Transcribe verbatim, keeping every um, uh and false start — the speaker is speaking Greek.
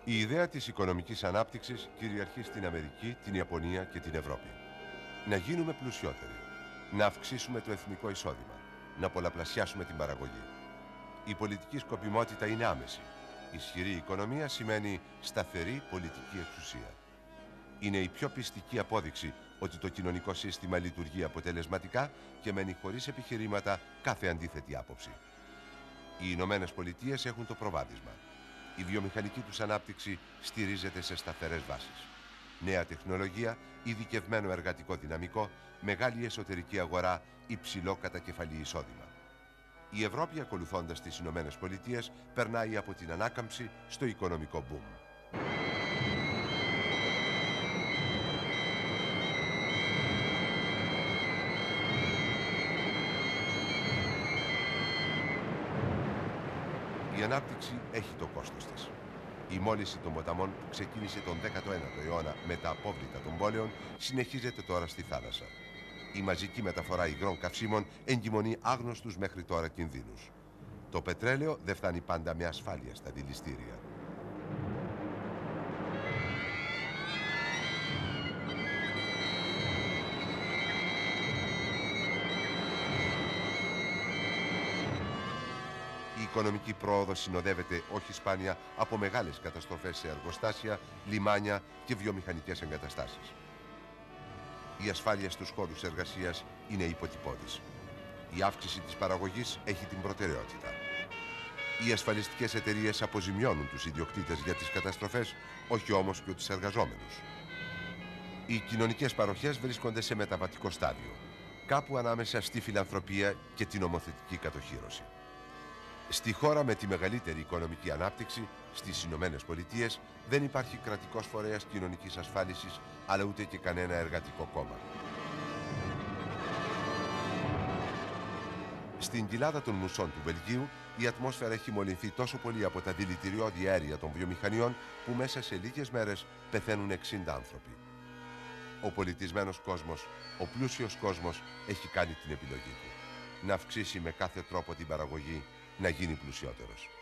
Η ιδέα της οικονομικής ανάπτυξης κυριαρχεί στην Αμερική, την Ιαπωνία και την Ευρώπη. Να γίνουμε πλουσιότεροι, να αυξήσουμε το εθνικό εισόδημα, να πολλαπλασιάσουμε την παραγωγή. Η πολιτική σκοπιμότητα είναι άμεση. Ισχυρή οικονομία σημαίνει σταθερή πολιτική εξουσία. Είναι η πιο πιστική απόδειξη ότι το κοινωνικό σύστημα λειτουργεί αποτελεσματικά και μένει χωρίς επιχειρήματα κάθε αντίθετη άποψη. Οι Ηνωμένες Πολιτείες έχουν το προβάδισμα. Η βιομηχανική τους ανάπτυξη στηρίζεται σε σταθερές βάσεις. Νέα τεχνολογία, ειδικευμένο εργατικό δυναμικό, μεγάλη εσωτερική αγορά, υψηλό κατακεφαλή εισόδημα. Η Ευρώπη, ακολουθώντας τις Ηνωμένες Πολιτείες, περνάει από την ανάκαμψη στο οικονομικό boom. Η ανάπτυξη έχει το κόστος της. Η μόλυνση των ποταμών που ξεκίνησε τον δέκατο ένατο αιώνα με τα απόβλητα των πόλεων συνεχίζεται τώρα στη θάλασσα. Η μαζική μεταφορά υγρών καυσίμων εγκυμονεί άγνωστους μέχρι τώρα κινδύνους. Το πετρέλαιο δεν φτάνει πάντα με ασφάλεια στα δηληστήρια. Η οικονομική πρόοδος συνοδεύεται όχι σπάνια από μεγάλες καταστροφές σε εργοστάσια, λιμάνια και βιομηχανικές εγκαταστάσεις. Η ασφάλεια στους χώρους εργασίας είναι υποτυπώδης. Η αύξηση της παραγωγής έχει την προτεραιότητα. Οι ασφαλιστικές εταιρείες αποζημιώνουν τους ιδιοκτήτες για τις καταστροφές, όχι όμως και τους εργαζόμενους. Οι κοινωνικές παροχές βρίσκονται σε μεταβατικό στάδιο, κάπου ανάμεσα στη φιλανθρωπία και την νομοθετική κατοχύρωση. Στη χώρα με τη μεγαλύτερη οικονομική ανάπτυξη, στις Ηνωμένες Πολιτείες, δεν υπάρχει κρατικός φορέας κοινωνικής ασφάλισης, αλλά ούτε και κανένα εργατικό κόμμα. Στην κοιλάδα των μουσών του Βελγίου, η ατμόσφαιρα έχει μολυνθεί τόσο πολύ από τα δηλητηριώδη αέρια των βιομηχανιών, που μέσα σε λίγες μέρες πεθαίνουν εξήντα άνθρωποι. Ο πολιτισμένος κόσμος, ο πλούσιος κόσμος, έχει κάνει την επιλογή του. Να αυξήσει με κάθε τρόπο την παραγωγή, να γίνει πλουσιότερος.